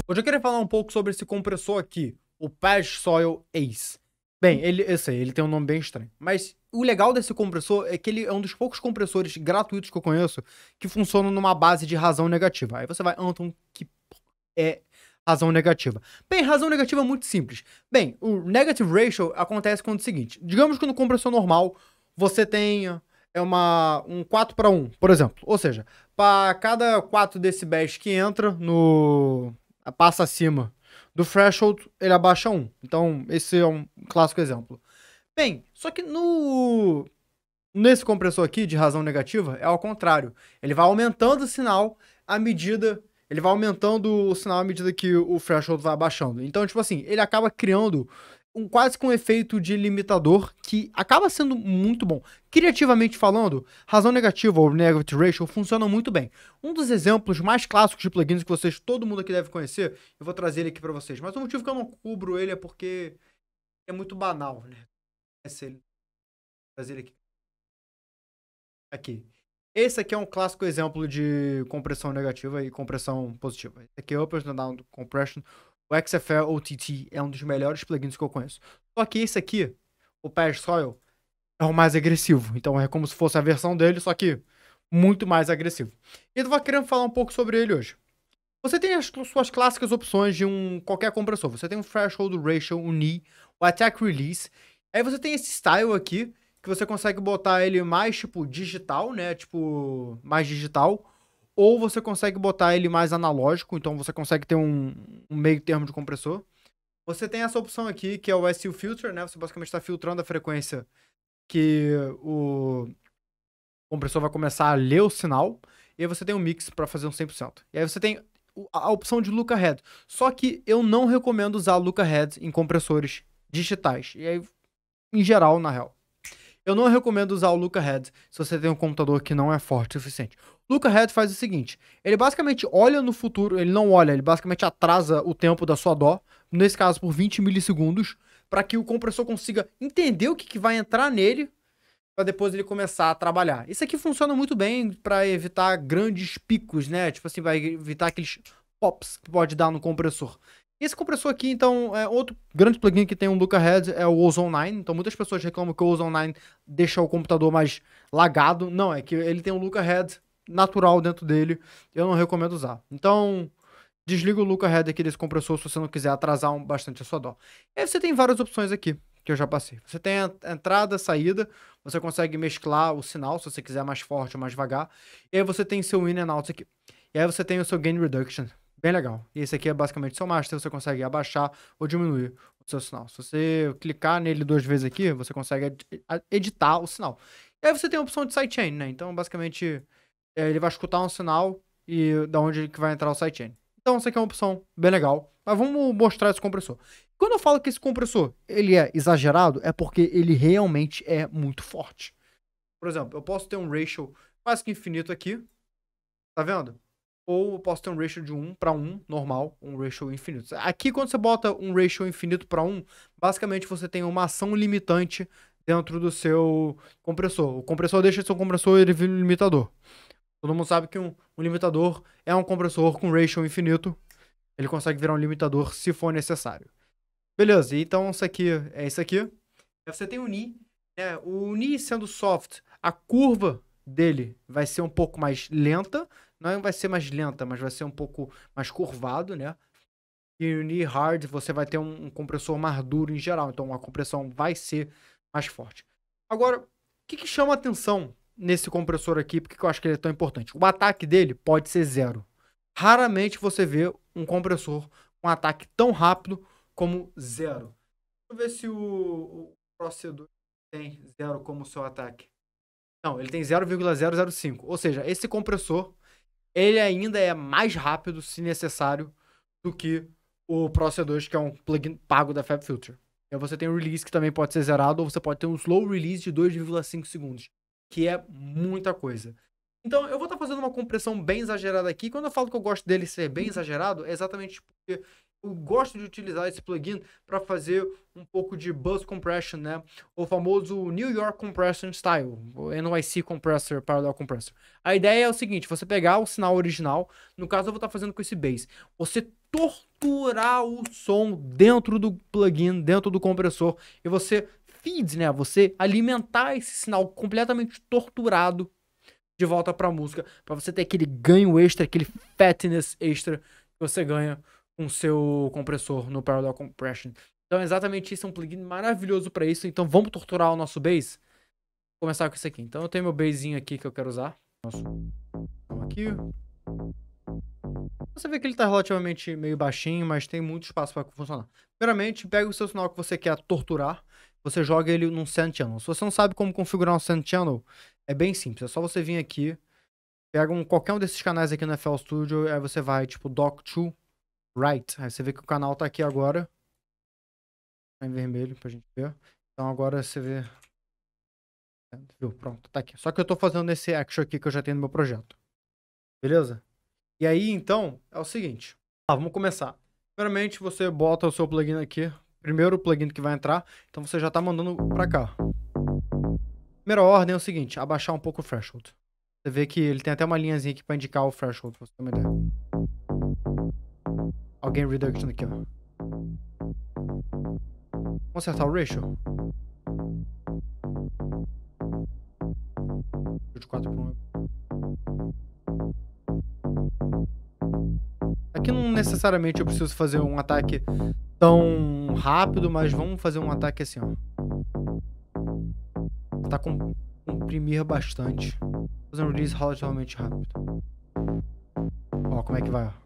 Hoje eu queria falar um pouco sobre esse compressor aqui, o Patch Soil Ace. Bem, eu sei, ele tem um nome bem estranho. Mas o legal desse compressor é que ele é um dos poucos compressores gratuitos que eu conheço que funcionam numa base de razão negativa. Aí você vai, Anton, que é razão negativa? Bem, razão negativa é muito simples. Bem, o negative ratio acontece quando é o seguinte. Digamos que no compressor normal você tem um 4:1, por exemplo. Ou seja, para cada 4 decibéis que entra no passa acima do threshold, ele abaixa 1. Então, esse é um clássico exemplo. Bem, só que nesse compressor aqui de razão negativa é ao contrário. Ele vai aumentando o sinal à medida ele vai aumentando o sinal à medida que o threshold vai abaixando. Então, tipo assim, ele acaba criando quase que um efeito de limitador que acaba sendo muito bom. Criativamente falando, razão negativa ou negative ratio funcionam muito bem. Um dos exemplos mais clássicos de plugins que todo mundo aqui deve conhecer, eu vou trazer ele aqui para vocês. Mas o motivo que eu não cubro ele é porque é muito banal, né? Trazer ele aqui. Aqui. Esse aqui é um clássico exemplo de compressão negativa e compressão positiva. Esse aqui é Up and Down Compression. O XFL OTT é um dos melhores plugins que eu conheço. Só que esse aqui, o Patch Soil, é o mais agressivo. Então é como se fosse a versão dele, só que muito mais agressivo. E eu tô querendo falar um pouco sobre ele hoje. Você tem as suas clássicas opções de qualquer compressor. Você tem o Threshold Ratio, o knee, o Attack Release. Aí você tem esse style aqui, que você consegue botar ele mais, tipo, digital, né? Tipo, mais digital. Ou você consegue botar ele mais analógico, então você consegue ter um meio termo de compressor. Você tem essa opção aqui, que é o SU Filter, né? Você basicamente está filtrando a frequência que o compressor vai começar a ler o sinal. E aí você tem um mix para fazer um 100%. E aí você tem a opção de Looker Head. Só que eu não recomendo usar Looker Head em compressores digitais. E aí, em geral, na real. Eu não recomendo usar o Looker Head se você tem um computador que não é forte o suficiente. O Looker Head faz o seguinte, ele basicamente olha no futuro, ele não olha, ele basicamente atrasa o tempo da sua dó, nesse caso por 20 milissegundos, para que o compressor consiga entender o que vai entrar nele, para depois ele começar a trabalhar. Isso aqui funciona muito bem para evitar grandes picos, né? Tipo assim, vai evitar aqueles pops que pode dar no compressor. Esse compressor aqui, então, é outro grande plugin que tem um Looker Head, é o Ozone 9. Então, muitas pessoas reclamam que o Ozone 9 deixa o computador mais lagado. Não, é que ele tem um Looker Head natural dentro dele. Eu não recomendo usar. Então, desliga o Looker Head aqui desse compressor se você não quiser atrasar bastante a sua dó. E aí você tem várias opções aqui, que eu já passei. Você tem a entrada, a saída. Você consegue mesclar o sinal, se você quiser mais forte ou mais devagar. E aí você tem seu in and out aqui. E aí você tem o seu gain reduction. Bem legal. E esse aqui é basicamente seu master, você consegue abaixar ou diminuir o seu sinal. Se você clicar nele 2 vezes aqui, você consegue editar o sinal. E aí você tem a opção de sidechain, né? Então, basicamente, ele vai escutar um sinal e da onde que vai entrar o sidechain. Então, essa aqui é uma opção bem legal. Mas vamos mostrar esse compressor. Quando eu falo que esse compressor ele é exagerado, é porque ele realmente é muito forte. Por exemplo, eu posso ter um ratio quase que infinito aqui. Tá vendo? Ou eu posso ter um ratio de 1:1, normal, um ratio infinito. Aqui, quando você bota um ratio infinito para 1, basicamente você tem uma ação limitante dentro do seu compressor. O compressor deixa de ser um compressor e ele vira um limitador. Todo mundo sabe que um limitador é um compressor com ratio infinito. Ele consegue virar um limitador se for necessário. Beleza, então isso aqui é isso aqui. Aí você tem o Ni. O Ni sendo soft, a curva dele vai ser um pouco mais lenta. Não vai ser mais lenta, mas vai ser um pouco mais curvado, né? E o Ni hard, você vai ter um compressor mais duro em geral. Então a compressão vai ser mais forte. Agora, o que chama atenção nesse compressor aqui? Por que eu acho que ele é tão importante? O ataque dele pode ser 0. Raramente você vê um compressor com um ataque tão rápido como 0. Deixa eu ver se o processador tem 0 como seu ataque. Não, ele tem 0,005. Ou seja, esse compressor ele ainda é mais rápido, se necessário, do que o Pro C2, que é um plugin pago da FabFilter. E aí você tem o release, que também pode ser zerado, ou você pode ter um slow release de 2,5 segundos, que é muita coisa. Então, eu vou estar fazendo uma compressão bem exagerada aqui. Quando eu falo que eu gosto dele ser bem exagerado, é exatamente porque eu gosto de utilizar esse plugin para fazer um pouco de bus compression, né? O famoso New York Compression Style, o NYC Compressor, Parallel Compressor. A ideia é o seguinte, você pegar o sinal original, no caso eu vou estar fazendo com esse bass, você torturar o som dentro do plugin, dentro do compressor, e você feed, né? Você alimentar esse sinal completamente torturado de volta para a música, para você ter aquele ganho extra, aquele fatness extra que você ganha com o seu compressor no Parallel Compression. Então, exatamente isso, é um plugin maravilhoso para isso. Então, vamos torturar o nosso bass? Vou começar com isso aqui. Então, eu tenho meu bassinho aqui que eu quero usar. Então, aqui. Você vê que ele tá relativamente meio baixinho, mas tem muito espaço para funcionar. Primeiramente, pega o seu sinal que você quer torturar, você joga ele num Send Channel. Se você não sabe como configurar um Send Channel, é bem simples. É só você vir aqui, pega qualquer um desses canais aqui no FL Studio, aí você vai, tipo, Dock to Right. Aí você vê que o canal tá aqui agora. Tá em vermelho pra gente ver. Então agora você vê... Viu? Pronto, tá aqui. Só que eu tô fazendo esse action aqui que eu já tenho no meu projeto. Beleza? E aí, então, é o seguinte. Vamos começar. Primeiramente, você bota o seu plugin aqui. Primeiro plugin que vai entrar. Então você já tá mandando pra cá. Primeira ordem é o seguinte, abaixar um pouco o threshold. Você vê que ele tem até uma linhazinha aqui pra indicar o threshold, pra você ter uma ideia. Alguém reduction aqui, ó. Vamos acertar o ratio? De 4 para 1. Aqui não necessariamente eu preciso fazer um ataque tão rápido, mas vamos fazer um ataque assim, ó. Tá comprimir bastante. Fazer um release relativamente rápido. Ó, como é que vai, ó.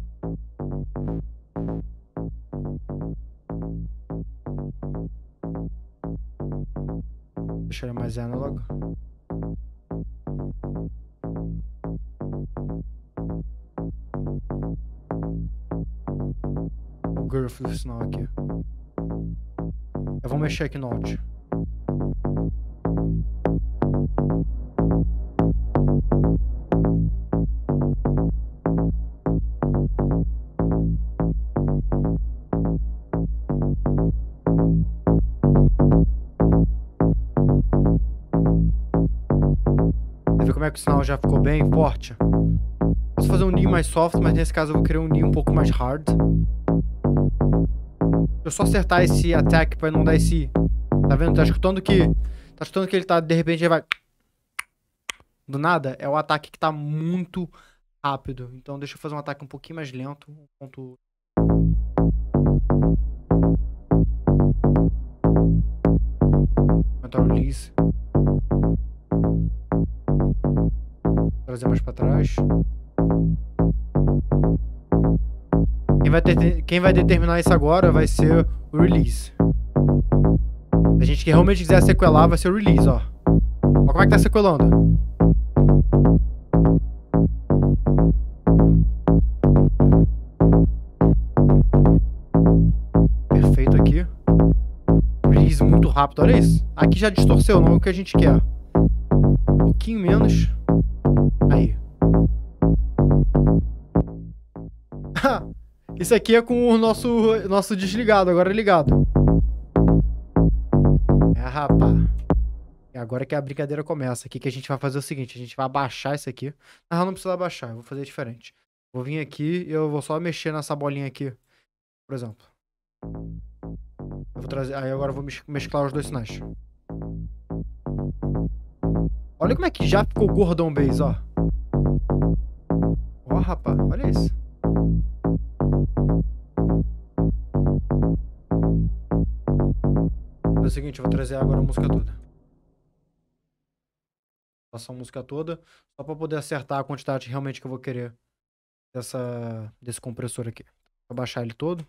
Deixa ele mais analog. O girth do sinal aqui. Eu vou mexer aqui no alt. Como é que o sinal já ficou bem forte. Posso fazer um knee mais soft, mas nesse caso eu vou querer um knee um pouco mais hard. Deixa eu só acertar esse attack pra não dar esse... Tá vendo? Tá escutando que ele tá... De repente ele vai... Do nada, é o ataque que tá muito rápido. Então deixa eu fazer um ataque um pouquinho mais lento. Aumentar o release. Trazer mais pra trás. Quem vai determinar isso agora vai ser o release. Se a gente realmente quiser sequelar, vai ser o release, ó. Ó como é que tá sequelando. Perfeito aqui. Release muito rápido, olha isso. Aqui já distorceu, não é o que a gente quer. Um pouquinho menos. Aí. Isso aqui é com o nosso desligado, agora é ligado. É, rapaz. E agora que a brincadeira começa. Aqui que a gente vai fazer o seguinte, a gente vai abaixar isso aqui. Não precisa abaixar, eu vou fazer diferente. Vou vir aqui e eu vou só mexer nessa bolinha aqui, por exemplo. Eu vou trazer, aí agora eu vou mesclar os dois sinais. Olha como é que já ficou gordão o bass, ó. Ó, rapaz, olha isso. É o seguinte, eu vou trazer agora a música toda. Passar a música toda, só pra poder acertar a quantidade realmente que eu vou querer desse compressor aqui. Vou baixar ele todo.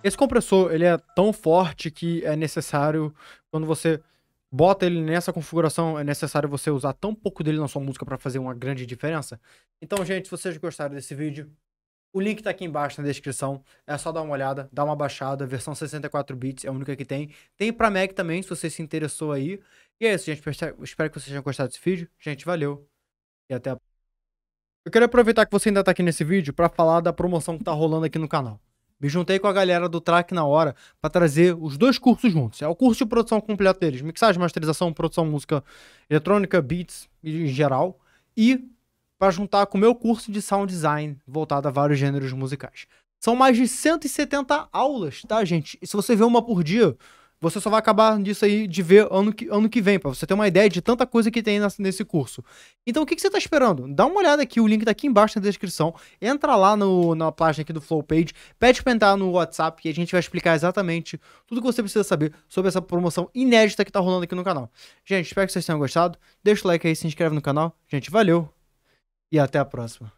Esse compressor, ele é tão forte que é necessário, quando você bota ele nessa configuração, é necessário você usar tão pouco dele na sua música para fazer uma grande diferença. Então, gente, se vocês gostaram desse vídeo, o link tá aqui embaixo na descrição. É só dar uma olhada, dar uma baixada. Versão 64 bits é a única que tem. Tem pra Mac também, se você se interessou aí. E é isso, gente. Espero que vocês tenham gostado desse vídeo. Gente, valeu. E até a... Eu quero aproveitar que você ainda tá aqui nesse vídeo pra falar da promoção que tá rolando aqui no canal. Me juntei com a galera do Track na hora pra trazer os dois cursos juntos. É o curso de produção completo deles. Mixagem, masterização, produção, música eletrônica, beats em geral. E para juntar com o meu curso de sound design voltado a vários gêneros musicais. São mais de 170 aulas, tá, gente? E se você vê uma por dia, você só vai acabar disso aí de ver ano que vem, para você ter uma ideia de tanta coisa que tem nesse curso. Então o que você tá esperando? Dá uma olhada aqui, o link tá aqui embaixo na descrição. Entra lá na página aqui do Flow Page, pede pra entrar no WhatsApp e a gente vai explicar exatamente tudo que você precisa saber sobre essa promoção inédita que tá rolando aqui no canal. Gente, espero que vocês tenham gostado. Deixa o like aí, se inscreve no canal. Gente, valeu! E até a próxima.